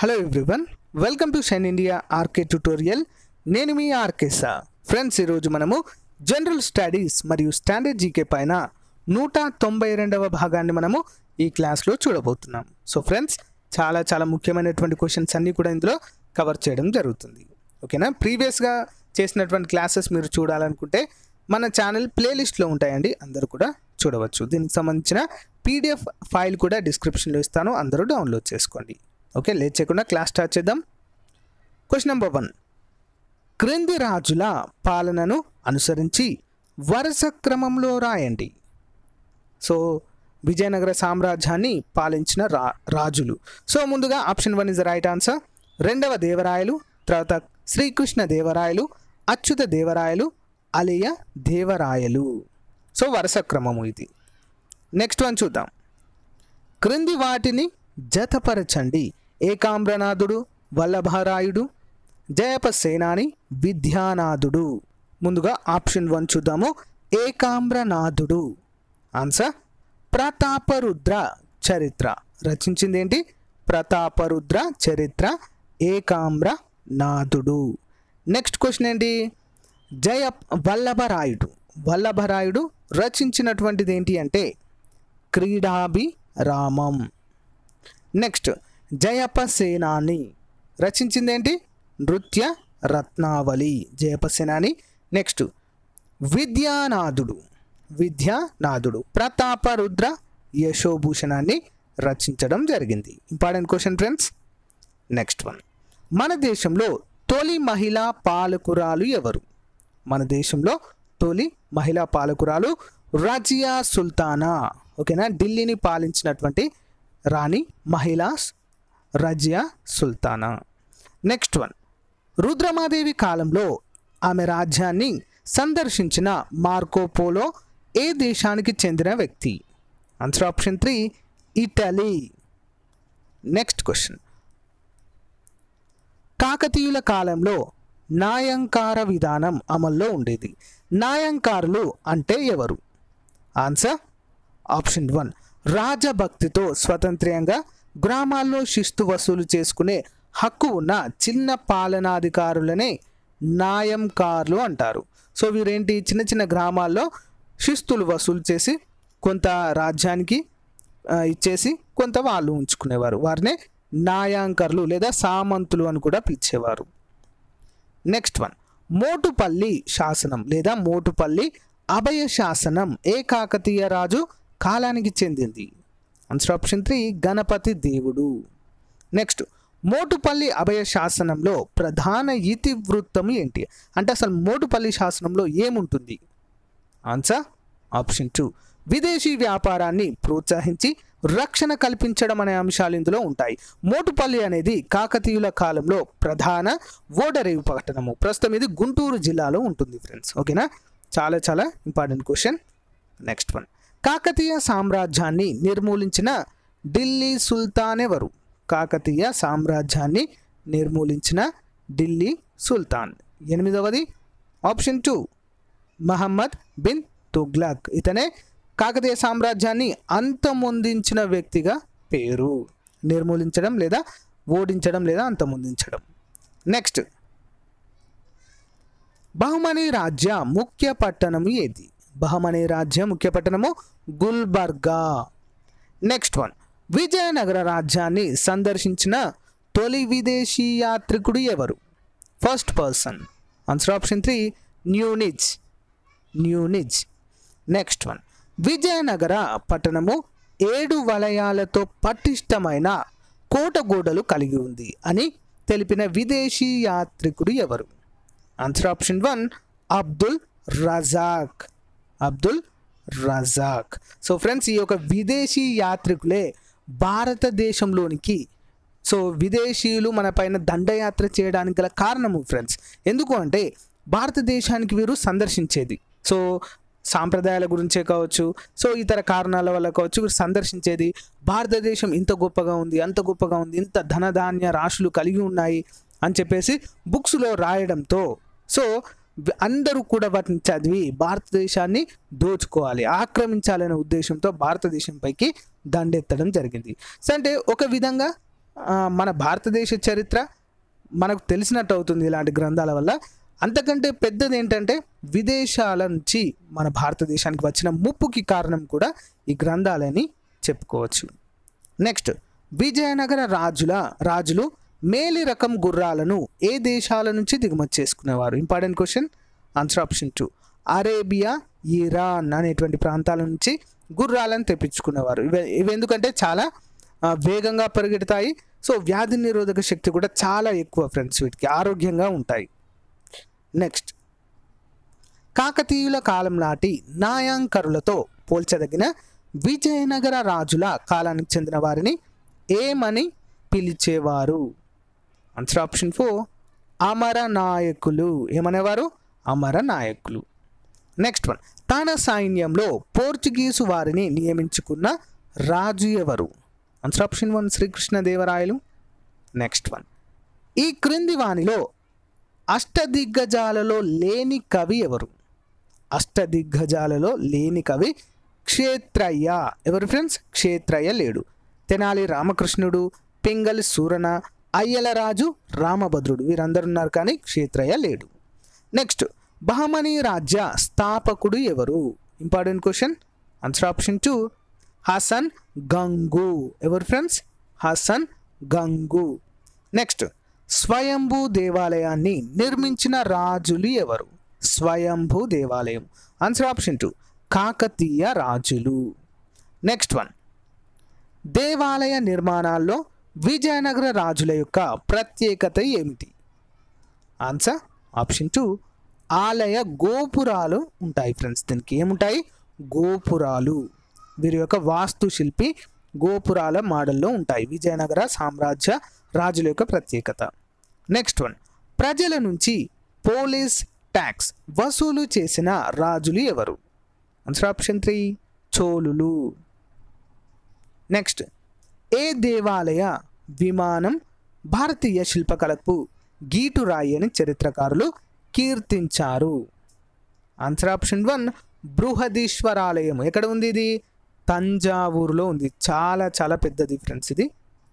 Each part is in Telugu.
Hello everyone, welcome to shine India RK tutorial. నేను మీ ఆర్కే సార్. ఫ్రెండ్స్, ఈరోజు మనము జనరల్ స్టడీస్ మరియు స్టాండర్డ్ జీకే పైన 192వ భాగాన్ని మనము ఈ క్లాస్లో చూడబోతున్నాం. సో ఫ్రెండ్స్, చాలా ముఖ్యమైనటువంటి క్వశ్చన్స్ అన్నీ కూడా ఇందులో కవర్ చేయడం జరుగుతుంది. ఓకేనా? ప్రీవియస్గా చేసినటువంటి క్లాసెస్ మీరు చూడాలనుకుంటే మన ఛానల్ ప్లేలిస్ట్లో ఉంటాయండి, అందరూ కూడా చూడవచ్చు. దీనికి సంబంధించిన పీడిఎఫ్ ఫైల్ కూడా డిస్క్రిప్షన్లో ఇస్తాను, అందరూ డౌన్లోడ్ చేసుకోండి. ఓకే, లేట్ చేయకుండా క్లాస్ స్టార్ట్ చేద్దాం. Question number 1. క్రింది రాజుల పాలనను అనుసరించి వరుస క్రమంలో రాయండి. సో విజయనగర సామ్రాజ్యాన్ని పాలించిన రాజులు. సో ముందుగా option 1 is the right answer. రెండవ దేవరాయలు, తర్వాత శ్రీకృష్ణ దేవరాయలు, అచ్యుత దేవరాయలు, అలియ దేవరాయలు. సో వరుస క్రమము ఇది. నెక్స్ట్ వన్ చూద్దాం. క్రింది వాటిని జతపరచండి. ఏకాంబ్రనాథుడు, వల్లభరాయుడు, జయప సేనాని, విద్యానాథుడు. ముందుగా ఆప్షన్ 1 చూద్దాము. ఏకాంబ్రనాథుడు. ఆన్సర్ ప్రతాపరుద్ర చరిత్ర. రచించింది ఏంటి? ప్రతాపరుద్ర చరిత్ర, ఏకాంబ్రనాథుడు. నెక్స్ట్ క్వశ్చన్ ఏంటి? వల్లభరాయుడు రచించినటువంటిది ఏంటి అంటే క్రీడాభిరామం. నెక్స్ట్ జయప సేనాని రచించింది ఏంటి? నృత్య రత్నావళి, జయప సేనాని. నెక్స్ట్ విద్యానాథుడు ప్రతాపరుద్ర యశోభూషణాన్ని రచించడం జరిగింది. Important question friends. Next one. మన దేశంలో తొలి మహిళా పాలకురాలు ఎవరు? మన దేశంలో తొలి మహిళా పాలకురాలు రజియా సుల్తానా. ఓకేనా? ఢిల్లీని పాలించినటువంటి రాణి మహిళా రజియా సుల్తానా. Next one. రుద్రమాదేవి కాలంలో ఆమె రాజ్యాన్ని సందర్శించిన మార్కోపోలో ఏ దేశానికి చెందిన వ్యక్తి? Answer option 3 Italy. Next question. కాకతీయుల కాలంలో నాయంకార విధానం అమల్లో ఉండేది. నాయంకారులు అంటే ఎవరు? ఆన్సర్ ఆప్షన్ 1 రాజభక్తితో స్వతంత్రంగా గ్రామాల్లో శిస్తు వసూలు చేసుకునే హక్కు ఉన్న చిన్న పాలనాధికారులనే నాయంకారులు అంటారు. సో వీరేంటి? చిన్న గ్రామాల్లో శిస్తులు వసూలు చేసి కొంత రాజ్యానికి ఇచ్చేసి కొంత వాళ్ళు ఉంచుకునేవారు. వారినే నాయాంకర్లు లేదా సామంతులు అని కూడా పిలిచేవారు. Next one. మోటుపల్లి శాసనం లేదా మోటుపల్లి అభయ శాసనం ఏ కాకతీయ రాజు కాలానికి చెందింది? ఆన్సర్ ఆప్షన్ 3 గణపతి దేవుడు. నెక్స్ట్. మోటుపల్లి అభయ శాసనంలో ప్రధాన ఇతివృత్తం ఏంటి? అంటే అసలు మోటుపల్లి శాసనంలో ఏముంటుంది? ఆన్సర్ ఆప్షన్ 2 విదేశీ వ్యాపారాన్ని ప్రోత్సహించి రక్షణ కల్పించడం అనే అంశాలు ఇందులో ఉంటాయి. మోటుపల్లి అనేది కాకతీయుల కాలంలో ప్రధాన ఓడరేవు పట్టణము. ప్రస్తుతం ఇది గుంటూరు జిల్లాలో ఉంటుంది ఫ్రెండ్స్. ఓకేనా? చాలా important question. Next one. Kakatiya సామ్రాజ్యాన్ని నిర్మూలించిన ఢిల్లీ సుల్తాన్ ఎవరు? కాకతీయ సామ్రాజ్యాన్ని నిర్మూలించిన ఢిల్లీ సుల్తాన్. 8వది ఆప్షన్ 2 మహమ్మద్ బిన్ తుగ్లక్. ఇతనే కాకతీయ సామ్రాజ్యాన్ని అంతమొందించిన వ్యక్తిగా పేరు. నిర్మూలించడం లేదా ఓడించడం లేదా అంతమొందించడం. నెక్స్ట్. బహమనీ రాజ్య ముఖ్య పట్టణము ఏది? బహమనీ రాజ్య ముఖ్య పట్టణము గుల్బర్గా. Next one. విజయనగర రాజ్యాన్ని సందర్శించిన తొలి విదేశీ యాత్రికుడు ఎవరు? First person. Answer option 3 Nuniz. Next one. Vijayanagara పట్టణము 7 వలయాలతో పటిష్టమైన కోట గోడలు కలిగి ఉంది అని తెలిపిన విదేశీ యాత్రికుడు ఎవరు? Answer option 1 Abdul Razzaq. So friends, ఈ యొక్క విదేశీ యాత్రికులే భారతదేశంలోనికి విదేశీయులు మన పైన దండయాత్ర చేయడానికి గల కారణము ఫ్రెండ్స్. ఎందుకు అంటే భారతదేశానికి వీరు సందర్శించేది సాంప్రదాయాల గురించే కావచ్చు, ఇతర కారణాల వల్ల కావచ్చు, వీరు సందర్శించేది భారతదేశం ఇంత గొప్పగా ఉంది, అంత గొప్పగా ఉంది, ఇంత ధనధాన్య రాశులు కలిగి ఉన్నాయి అని చెప్పేసి బుక్స్లో రాయడంతో అందరూ కూడా వాటిని చదివి భారతదేశాన్ని దోచుకోవాలి, ఆక్రమించాలనే ఉద్దేశంతో భారతదేశం పైకి దండెత్తడం జరిగింది. అంటే ఒక విధంగా మన భారతదేశ చరిత్ర మనకు తెలిసినట్టు అవుతుంది ఇలాంటి గ్రంథాల వల్ల. అంతకంటే పెద్దది ఏంటంటే విదేశాల నుంచి మన భారతదేశానికి వచ్చిన ముప్పుకి కారణం కూడా ఈ గ్రంథాలని చెప్పుకోవచ్చు. నెక్స్ట్, విజయనగర రాజులు మేలి రకం గుర్రాలను ఏ దేశాల నుంచి దిగుమతి చేసుకునేవారు? Important question. Answer option 2, Arabia, Iran అనేటువంటి ప్రాంతాల నుంచి గుర్రాలను తెప్పించుకునేవారు. ఇవి ఎందుకంటే చాలా వేగంగా పరిగెడతాయి. సో వ్యాధి నిరోధక శక్తి కూడా చాలా ఎక్కువ ఫ్రెండ్స్, వీటికి ఆరోగ్యంగా ఉంటాయి. నెక్స్ట్, కాకతీయుల కాలం నాటి నాయాంకరులతో పోల్చదగిన విజయనగర రాజుల కాలానికి చెందిన వారిని ఏమని పిలిచేవారు? ఆన్సర్ ఆప్షన్ 4, అమర నాయకులు. ఏమనేవారు? అమర నాయకులు. నెక్స్ట్ వన్, తన సైన్యంలో పోర్చుగీసు వారిని నియమించుకున్న రాజు ఎవరు? ఆన్సర్ ఆప్షన్ 1, శ్రీకృష్ణదేవరాయలు. నెక్స్ట్ వన్, ఈ క్రింది వానిలో అష్టదిగ్గజాలలో లేని కవి ఎవరు? అష్టదిగ్గజాలలో లేని కవి క్షేత్రయ్య. ఎవరు ఫ్రెండ్స్? క్షేత్రయ్య లేడు. తెనాలి రామకృష్ణుడు, పింగళి సూరన, అయ్యలరాజు, రామభద్రుడు వీరందరూ ఉన్నారు, కానీ క్షేత్రయ్య లేడు. నెక్స్ట్, బహమనీ రాజ్య స్థాపకుడు ఎవరు? Important question. Answer option 2, Hasan Gangu. ఎవరు ఫ్రెండ్స్? హసన్ గంగు. నెక్స్ట్, స్వయంభూ దేవాలయాన్ని నిర్మించిన రాజులు ఎవరు? స్వయంభూ దేవాలయం. ఆన్సర్ ఆప్షన్ 2, కాకతీయ రాజులు. నెక్స్ట్ వన్, దేవాలయ నిర్మాణాల్లో విజయనగర రాజుల యొక్క ప్రత్యేకత ఏమిటి? ఆన్సర్ ఆప్షన్ 2, ఆలయ గోపురాలు ఉంటాయి ఫ్రెండ్స్. దీనికి ఏముంటాయి? గోపురాలు. వీరి యొక్క వాస్తుశిల్పి గోపురాల మోడల్లో ఉంటాయి. విజయనగర సామ్రాజ్య రాజుల యొక్క ప్రత్యేకత. నెక్స్ట్ వన్, ప్రజల నుంచి పోలీస్ ట్యాక్స్ వసూలు చేసిన రాజులు ఎవరు? ఆన్సర్ ఆప్షన్ 3, చోళులు. నెక్స్ట్, ఏ దేవాలయ విమానం భారతీయ శిల్పకళకు గీటురాయి అని చరిత్రకారులు కీర్తించారు? Answer option 1, బృహదీశ్వరాలయం. ఎక్కడ ఉంది ఇది? తంజావూరులో ఉంది. చాలా చాలా పెద్దది ఫ్రెండ్స్ ఇది.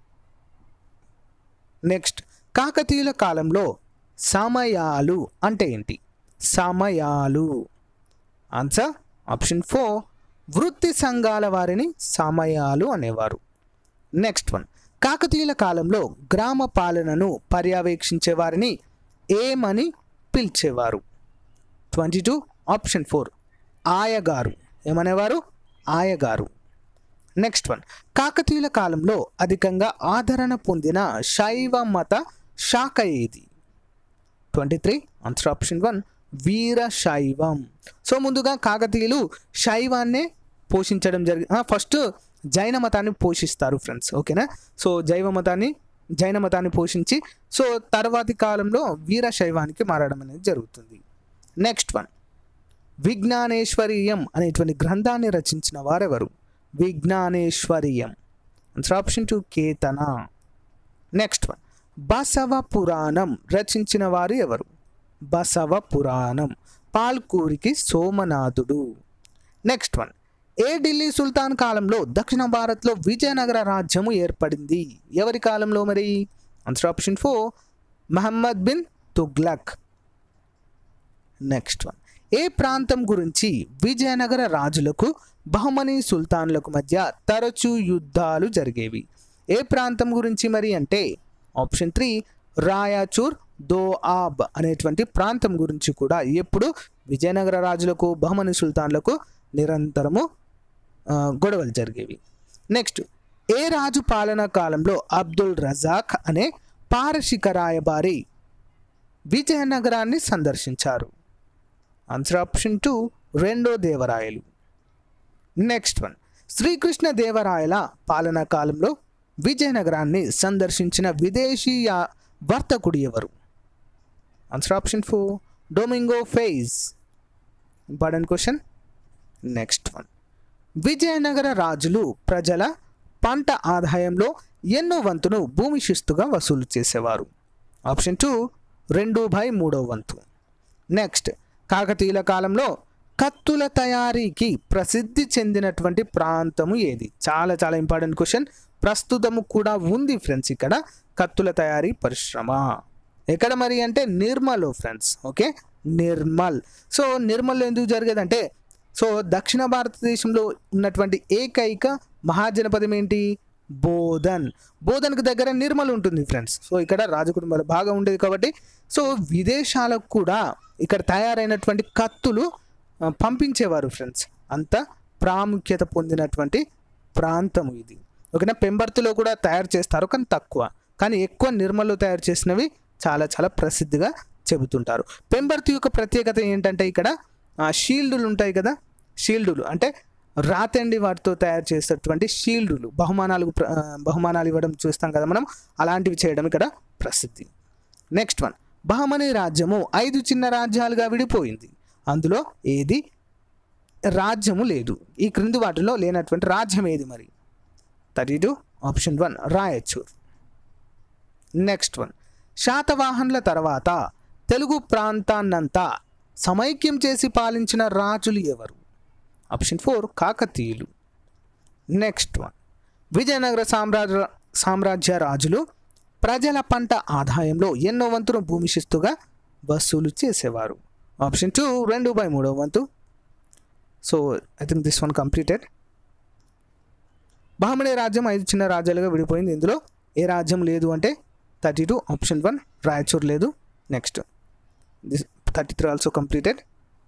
నెక్స్ట్, కాకతీయుల కాలంలో సమయాలు అంటే ఏంటి? సమయాలు. ఆన్సర్ ఆప్షన్ 4, వృత్తి సంఘాల వారిని సమయాలు అనేవారు. నెక్స్ట్ వన్, కాకతీయుల కాలంలో గ్రామ పాలనను పర్యవేక్షించే వారిని ఏమని పిలిచేవారు? 22, ఆప్షన్ 4, ఆయగారు. ఏమనేవారు? ఆయగారు. నెక్స్ట్ వన్, కాకతీయుల కాలంలో అధికంగా ఆదరణ పొందిన శైవ మత శాఖ ఏది? 23, ఆన్సర్ ఆప్షన్ 1, వీరశైవం. సో ముందుగా కాకతీయులు శైవాన్నే పోషించడం ఫస్ట్ జైన మతాన్ని పోషిస్తారు ఫ్రెండ్స్, ఓకేనా? సో జైన మతాన్ని పోషించి సో తర్వాతి కాలంలో వీరశైవానికి మారడం అనేది జరుగుతుంది. నెక్స్ట్ వన్, విజ్ఞానేశ్వరీయం అనేటువంటి గ్రంథాన్ని రచించిన వారెవరు? Vijnaneswariyam. Answer option 2, Ketana. Next one, Basava Puranam రచించిన వారు ఎవరు? బసవ పురాణం, పాల్కూరికి సోమనాథుడు. నెక్స్ట్ వన్, ఏ ఢిల్లీ సుల్తాన్ కాలంలో దక్షిణ భారత్లో విజయనగర రాజ్యము ఏర్పడింది? ఎవరి కాలంలో మరి? Answer option 4, Muhammad bin Tughlaq. Next one, ఏ ప్రాంతం గురించి విజయనగర రాజులకు బహమనీ సుల్తాన్లకు మధ్య తరచూ యుద్ధాలు జరిగేవి? ఏ ప్రాంతం గురించి మరి అంటే ఆప్షన్ 3, రాయచూర్ దోఆబ్ అనేటువంటి ప్రాంతం గురించి కూడా ఎప్పుడు విజయనగర రాజులకు బహమనీ సుల్తాన్లకు నిరంతరము గొడవలు జరిగేవి. నెక్స్ట్, ఏ రాజు పాలనా కాలంలో అబ్దుల్ రజాక్ అనే పారశిక రాయబారి విజయనగరాన్ని సందర్శించారు? ఆన్సర్ ఆప్షన్ 2, రెండో దేవరాయలు. నెక్స్ట్ వన్, శ్రీకృష్ణదేవరాయల పాలనా కాలంలో విజయనగరాన్ని సందర్శించిన విదేశీయ వర్తకుడు ఎవరు? Answer option 4, Domingo Paes. Important question. Next one, Vijayanagara రాజులు ప్రజల పంట ఆదాయంలో ఎన్నో వంతును భూమి శిస్తుగా వసూలు చేసేవారు? ఆప్షన్ 2, 2/3 వంతు. నెక్స్ట్, కాకతీయుల కాలంలో కత్తుల తయారీకి ప్రసిద్ధి చెందినటువంటి ప్రాంతము ఏది? చాలా చాలా ఇంపార్టెంట్ క్వశ్చన్. ప్రస్తుతము కూడా ఉంది ఫ్రెండ్స్ ఇక్కడ కత్తుల తయారీ పరిశ్రమ. ఎక్కడ మరి అంటే నిర్మల్లో ఫ్రెండ్స్. ఓకే, నిర్మల్. సో నిర్మల్లో ఎందుకు జరిగేదంటే సో దక్షిణ భారతదేశంలో ఉన్నటువంటి ఏకైక మహాజనపదం ఏంటి? బోధన్. బోధన్కి దగ్గర నిర్మల్ ఉంటుంది ఫ్రెండ్స్. సో ఇక్కడ రాజకుటుంబాలు బాగా ఉండేది కాబట్టి సో విదేశాలకు కూడా ఇక్కడ తయారైనటువంటి కత్తులు పంపించేవారు ఫ్రెండ్స్. అంత ప్రాముఖ్యత పొందినటువంటి ప్రాంతం ఇది. ఓకేనా, పెంబర్తిలో కూడా తయారు చేస్తారు కానీ తక్కువ, కానీ ఎక్కువ నిర్మల్లో తయారు చేసినవి చాలా చాలా ప్రసిద్ధిగా చెబుతుంటారు. పెంబర్తి యొక్క ప్రత్యేకత ఏంటంటే ఇక్కడ షీల్డులు ఉంటాయి కదా, షీల్డులు అంటే రాతండి వాటితో తయారు చేసేటువంటి షీల్డులు, బహుమానాలు ఇవ్వడం చూస్తాం కదా మనం, అలాంటివి చేయడం ఇక్కడ ప్రసిద్ధి. నెక్స్ట్ వన్, బహమనీ రాజ్యము 5 చిన్న రాజ్యాలుగా విడిపోయింది. అందులో ఏది రాజ్యము లేదు? ఈ క్రింది వాటిలో లేనటువంటి రాజ్యం ఏది మరి? 32 ఆప్షన్ 1 రాయచూర్. నెక్స్ట్ వన్, శాతవాహనుల తర్వాత తెలుగు ప్రాంతాన్నంతా సమైక్యం చేసి పాలించిన రాజులు ఎవరు? ఆప్షన్ 4 కాకతీయులు. నెక్స్ట్ వన్, విజయనగర సామ్రాజ్య రాజులు ప్రజల పంట ఆదాయంలో ఎన్నో వంతును భూమి శిస్తుగా వసూలు చేసేవారు? ఆప్షన్ 2 2/3 వంతు. So I think this one completed. Bahmani రాజ్యం 5 చిన్న రాజ్యాలుగా విడిపోయింది. ఇందులో ఏ రాజ్యం లేదు అంటే 32 ఆప్షన్ 1 రాయచూర్ లేదు. Next this 33 also completed.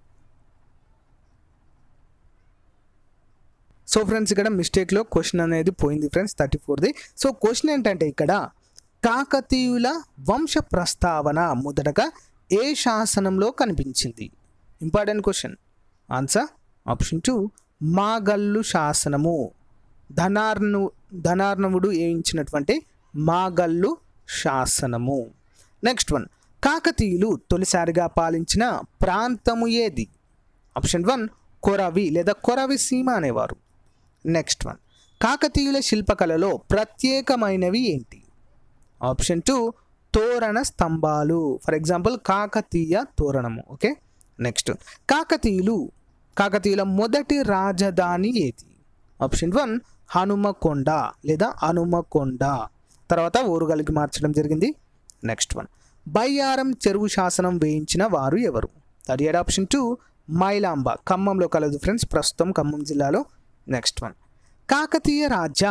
So friends ఇక్కడ మిస్టేక్లో క్వశ్చన్ అనేది పోయింది ఫ్రెండ్స్ 34ది. సో క్వశ్చన్ ఏంటంటే ఇక్కడ కాకతీయుల వంశ ప్రస్తావన మొదటగా ఏ శాసనంలో కనిపించింది? Important question. Answer option 2 Magallu శాసనము. ధనార్ణవుడు వేయించినటువంటి మాగల్లు శాసనము. నెక్స్ట్ వన్, కాకతీయులు తొలిసారిగా పాలించిన ప్రాంతము ఏది? ఆప్షన్ 1 కొరవి లేదా కొరవి సీమ అనేవారు. నెక్స్ట్ వన్, కాకతీయుల శిల్పకళలో ప్రత్యేకమైనవి ఏంటి? ఆప్షన్ 2 తోరణ స్తంభాలు. ఫర్ ఎగ్జాంపుల్ కాకతీయ తోరణము. ఓకే, నెక్స్ట్, కాకతీయుల మొదటి రాజధాని ఏది? ఆప్షన్ 1 హనుమకొండ లేదా హనుమకొండ. తర్వాత ఓరుగల్కి మార్చడం జరిగింది. నెక్స్ట్ వన్, బయ్యారం చెరువు శాసనం వేయించిన వారు ఎవరు? 37 ఆప్షన్ 2 మైలాంబ. ఖమ్మంలో కలదు ఫ్రెండ్స్, ప్రస్తుతం ఖమ్మం జిల్లాలో. నెక్స్ట్ వన్, కాకతీయ రాజ్య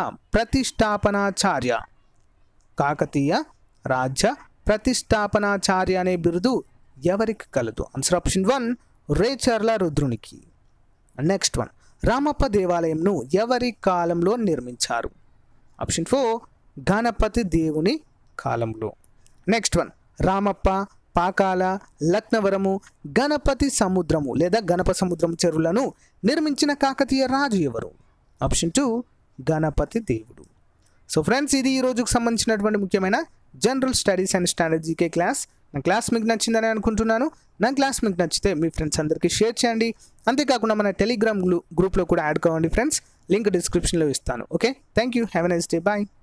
ప్రతిష్టాపనాచార్య అనే బిరుదు ఎవరికి కలదు? ఆన్సర్ ఆప్షన్ 1 రేచర్ల రుద్రునికి. నెక్స్ట్ వన్, రామప్ప దేవాలయంను ఎవరి కాలంలో నిర్మించారు? ఆప్షన్ 4 గణపతి దేవుని కాలంలో. నెక్స్ట్ వన్, రామప్ప, పాకాల, లక్నవరము, గణపతి సముద్రము లేదా గణప సముద్రం చెరువులను నిర్మించిన కాకతీయ రాజు ఎవరు? ఆప్షన్ 2 గణపతి దేవుడు. సో ఫ్రెండ్స్ ఇది ఈ రోజుకు సంబంధించినటువంటి ముఖ్యమైన general studies and standard GK class. నా క్లాస్ మీకు నచ్చిందని అనుకుంటున్నాను. నా క్లాస్ మీకు నచ్చితే మీ ఫ్రెండ్స్ అందరికీ షేర్ చేయండి. అంతేకాకుండా మన టెలిగ్రామ్ గ్రూప్లో కూడా యాడ్ కావండి ఫ్రెండ్స్. లింక్ డిస్క్రిప్షన్లో ఇస్తాను. Okay, thank you, have a nice day, bye.